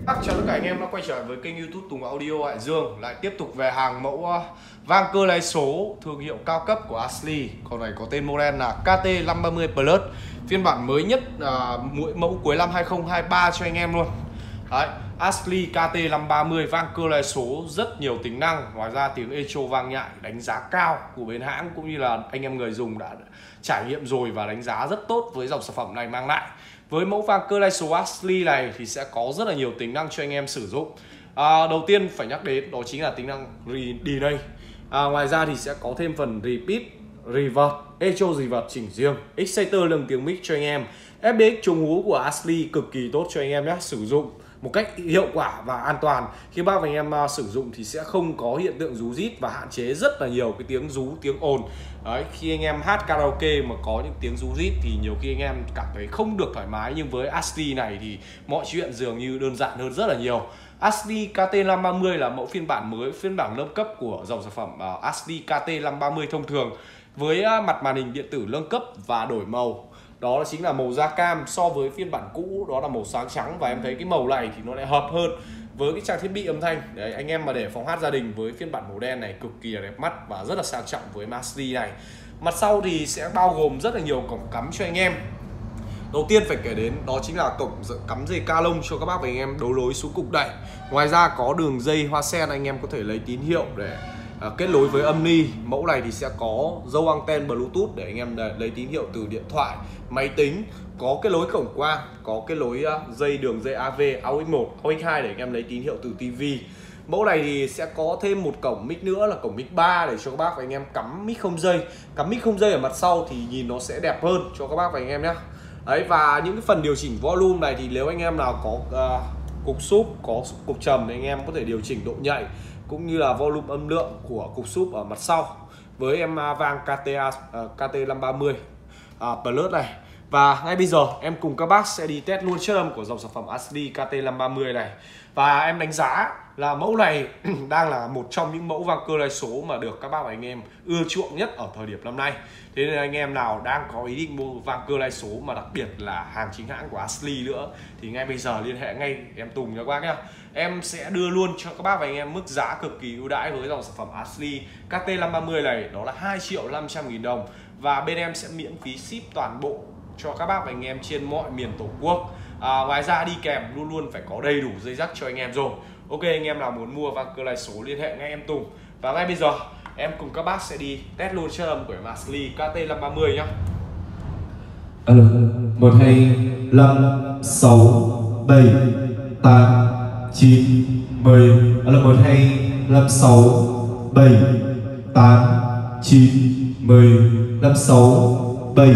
Chào tất cả anh em đã quay trở với kênh YouTube Tùng Audio Hải Dương. Lại tiếp tục về hàng mẫu vang cơ lái số thương hiệu cao cấp của Ashley. Con này có tên model là KT530 Plus, phiên bản mới nhất, mẫu cuối năm 2023 cho anh em luôn. Đấy, Ashley KT530 vang cơ lái số, rất nhiều tính năng. Ngoài ra tiếng echo vang nhạy, đánh giá cao của bên hãng cũng như là anh em người dùng đã trải nghiệm rồi và đánh giá rất tốt với dòng sản phẩm này mang lại. Với mẫu vang cơ lái số Ashley này thì sẽ có rất là nhiều tính năng cho anh em sử dụng. Đầu tiên phải nhắc đến đó chính là tính năng delay. Ngoài ra thì sẽ có thêm phần repeat, reverb, echo reverb chỉnh riêng, exciter lồng tiếng mic cho anh em. FBX chống hú của Ashley cực kỳ tốt cho anh em nhé, sử dụng một cách hiệu quả và an toàn. Khi bác và anh em sử dụng thì sẽ không có hiện tượng rú rít và hạn chế rất là nhiều cái tiếng rú, tiếng ồn. Đấy, khi anh em hát karaoke mà có những tiếng rú rít thì nhiều khi anh em cảm thấy không được thoải mái, nhưng với Ashley này thì mọi chuyện dường như đơn giản hơn rất là nhiều. Ashley KT530 là mẫu phiên bản mới, phiên bản nâng cấp của dòng sản phẩm Ashley KT530 thông thường, với mặt màn hình điện tử nâng cấp và đổi màu. Đó chính là màu da cam, so với phiên bản cũ đó là màu sáng trắng, và em thấy cái màu này thì nó lại hợp hơn với cái trang thiết bị âm thanh. Đấy, anh em mà để phòng hát gia đình với phiên bản màu đen này cực kỳ là đẹp mắt và rất là sang trọng với Ashley này. Mặt sau thì sẽ bao gồm rất là nhiều cổng cắm cho anh em. Đầu tiên phải kể đến đó chính là cổng cắm dây ca lông cho các bác và anh em đấu nối xuống cục đẩy. Ngoài ra có đường dây hoa sen, anh em có thể lấy tín hiệu để kết nối với âm ni. Mẫu này thì sẽ có dâu anten Bluetooth để anh em lấy tín hiệu từ điện thoại, máy tính. Có kết nối cổng quang, có kết nối đường dây AV, AUX 1, AUX 2 để anh em lấy tín hiệu từ TV. Mẫu này thì sẽ có thêm một cổng mic nữa là cổng mic 3 để cho các bác và anh em cắm mic không dây. Cắm mic không dây ở mặt sau thì nhìn nó sẽ đẹp hơn cho các bác và anh em nhé. Đấy, và những cái phần điều chỉnh volume này thì nếu anh em nào có cục súp, có cục trầm thì anh em có thể điều chỉnh độ nhạy cũng như là volume âm lượng của cục súp ở mặt sau với em vang KT530 Plus này. Và ngay bây giờ em cùng các bác sẽ đi test luôn chất âm của dòng sản phẩm Ashley KT530 này. Và em đánh giá là mẫu này đang là một trong những mẫu vang cơ lái số mà được các bác và anh em ưa chuộng nhất ở thời điểm năm nay. Thế nên anh em nào đang có ý định mua vang cơ lái số mà đặc biệt là hàng chính hãng của Ashley nữa thì ngay bây giờ liên hệ ngay em Tùng nha các bác nhá. Em sẽ đưa luôn cho các bác và anh em mức giá cực kỳ ưu đãi với dòng sản phẩm Ashley KT530 này, đó là 2.500.000 đồng. Và bên em sẽ miễn phí ship toàn bộ cho các bác và anh em trên mọi miền Tổ quốc. Ngoài ra đi kèm luôn luôn phải có đầy đủ dây dắt cho anh em rồi. Ok, anh em nào muốn mua vang cơ lái số liên hệ ngay em Tùng. Và ngay bây giờ em cùng các bác sẽ đi test luôn chất âm của Ashley KT530 nhá. Alo, 1 2 5 6 7 8 9 10. Alo, 1 2 5 6 7 8 9 10. 5 6 7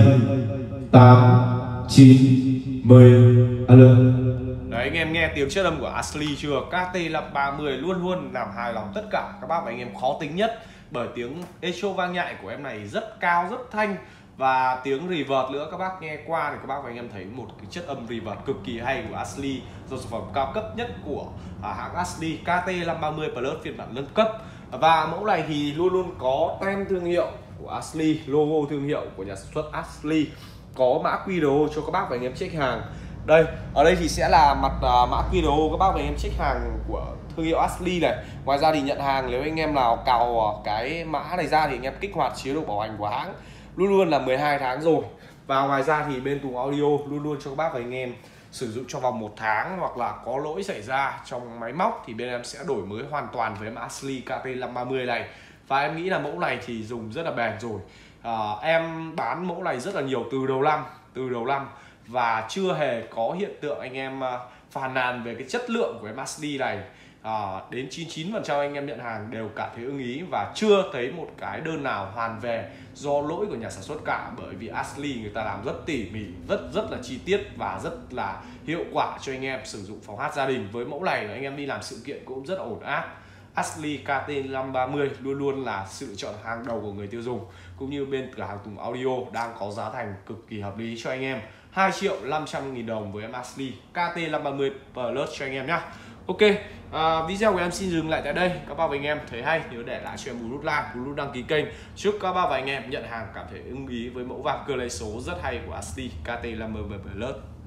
8 9 10. Alo. Đấy, anh em nghe tiếng chất âm của Ashley chưa? KT530 luôn luôn làm hài lòng tất cả các bác và anh em khó tính nhất, bởi tiếng echo vang nhạy của em này rất cao, rất thanh, và tiếng reverb nữa. Các bác nghe qua thì các bác và anh em thấy một cái chất âm reverb cực kỳ hay của Ashley, dòng sản phẩm cao cấp nhất của hãng Ashley KT530 Plus phiên bản nâng cấp. Và mẫu này thì luôn luôn có tem thương hiệu của Ashley, logo thương hiệu của nhà sản xuất Ashley, có mã QR cho các bác và anh em check hàng. Đây, ở đây thì sẽ là mặt mã QR các bác và anh em check hàng của thương hiệu Ashley này. Ngoài ra thì nhận hàng, nếu anh em nào cào cái mã này ra thì anh em kích hoạt chế độ bảo hành của hãng luôn luôn là 12 tháng rồi. Và ngoài ra thì bên Tùng Audio luôn luôn cho các bác và anh em sử dụng trong vòng 1 tháng, hoặc là có lỗi xảy ra trong máy móc thì bên em sẽ đổi mới hoàn toàn với Ashley KT530 này. Và em nghĩ là mẫu này thì dùng rất là bền rồi. Em bán mẫu này rất là nhiều từ đầu năm và chưa hề có hiện tượng anh em phàn nàn về cái chất lượng của em Ashley này. Đến 99% anh em nhận hàng đều cảm thấy ưng ý và chưa thấy một cái đơn nào hoàn về do lỗi của nhà sản xuất cả, bởi vì Ashley người ta làm rất tỉ mỉ, rất là chi tiết và rất là hiệu quả cho anh em sử dụng phòng hát gia đình. Với mẫu này anh em đi làm sự kiện cũng rất ổn áp. Ashley KT530 luôn luôn là sự lựa chọn hàng đầu của người tiêu dùng, cũng như bên cửa hàng Tùng Audio đang có giá thành cực kỳ hợp lý cho anh em, 2.500.000 đồng với em Ashley KT530 Plus cho anh em nhé. Ok, video của em xin dừng lại tại đây. Các bác và anh em thấy hay nhớ để lại cho em một nút like, một nút đăng ký kênh. Chúc các bác và anh em nhận hàng cảm thấy ưng ý với mẫu vang cơ lái số rất hay của Ashley KT530 Plus.